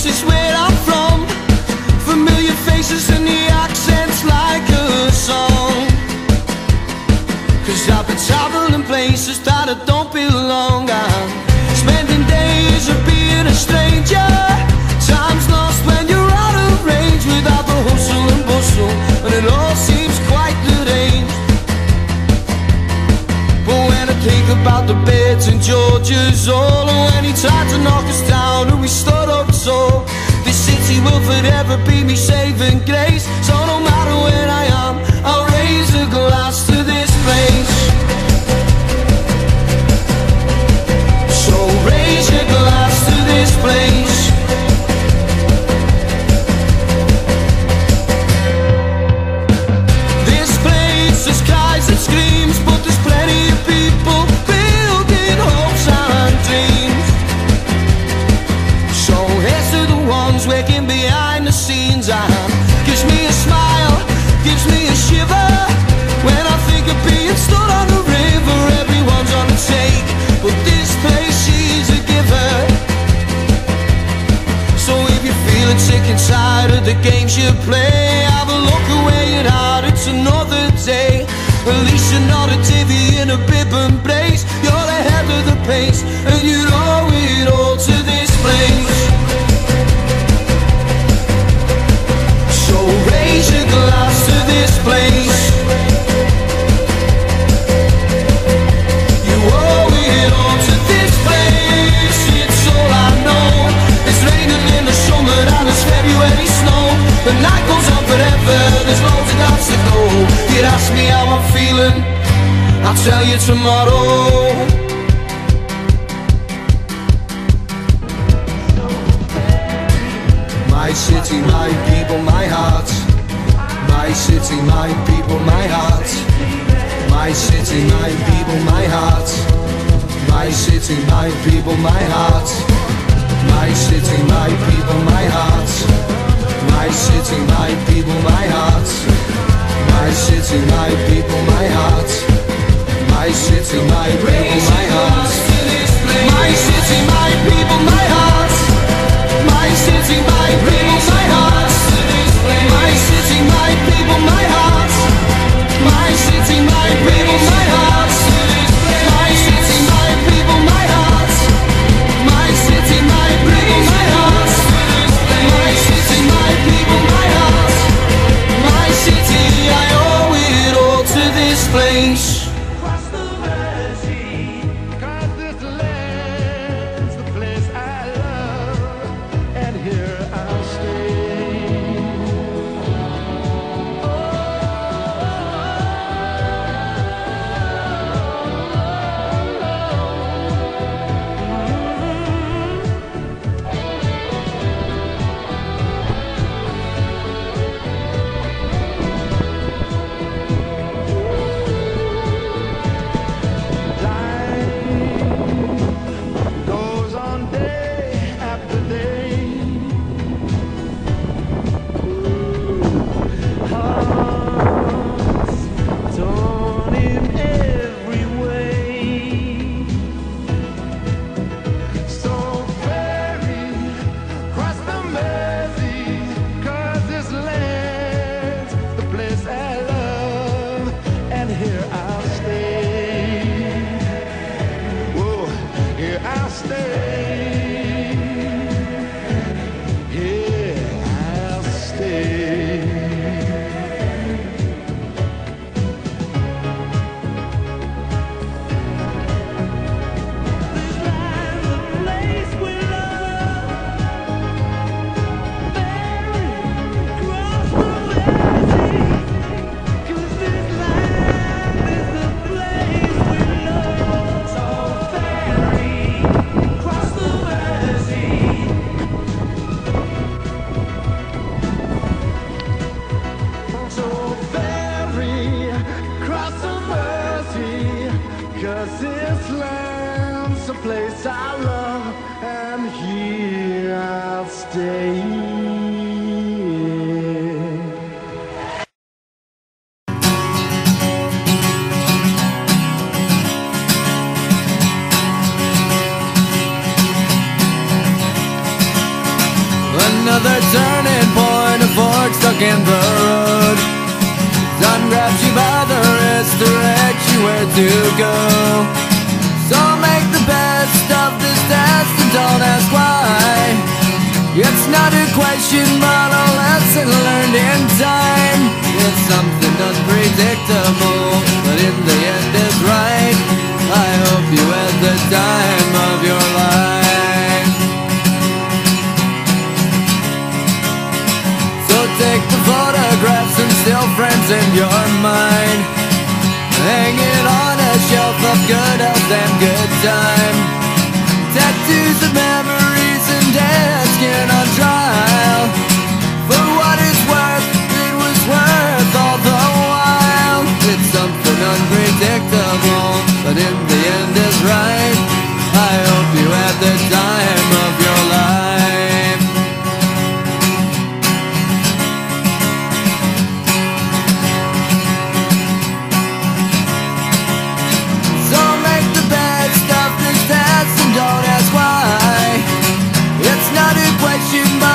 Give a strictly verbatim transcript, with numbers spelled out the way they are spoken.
is where I'm from. Familiar faces and the accents like a song. Cause I've been traveling places that I don't belong. I'm spending days of being a stranger. Time's lost when you're out of range, without the hustle and bustle, and it all seems quite deranged. But when I think about the beds in Georgia's all, and when he tried to knock us down and we stood up tall, this city will forever be me saving grace. So no matter where I am, I'll raise a glass to this place. So raise your glass to this place. This place has cries and screams, but there's plenty of people building hopes and dreams. So here's to the ones working behind the scenes, and gives me a smile, gives me a shiver. When I think of being stood on the river, everyone's on the take, but this place, she's a giver. So if you're feeling sick and tired of the games you play, have a look away at heart, it's another day. At least you're not a divvy in a bib and brace. You're ahead of the pace, and you owe it all to this place. So raise your glass to this place. You owe it all to this place. It's all I know. It's raining in the summer and it's February snow. The night goes on forever, there's loads of nights to go. You'd ask me how I'm feeling, I'll tell you tomorrow. My city, my people, my heart. My city, my people, my heart. My city, my people, my heart. My city, my people, my heart. My city, my people, my heart. My city, my people, my heart. My city, my people, my heart. My city, my people, my heart. My city, my people, my heart. My city, my people, my heart. My city, my people, my heart. My city, my people, my heart. My city, my people, my heart. My city, my people, my heart. My city, my people, my heart. My city, I owe it all to this place. Place I love, and here I'll stay. Another turning point, a fork stuck in the road. Sun grabs you by the wrist, directs you where to go. So make the best of this test and don't ask why. It's not a question but a lesson learned in time. It's something unpredictable, but in the end is right. I hope you had the time of your life. So take the photographs and still frames in your mind. Hang it on a shelf of good health and good time. Tattoos of memories and dead skin on trial. For what it's worth, it was worth all the while. It's something unpredictable, but in the end is right. I hope you had the time of your life. So make the best of this test and don't ask why. It's not a question, but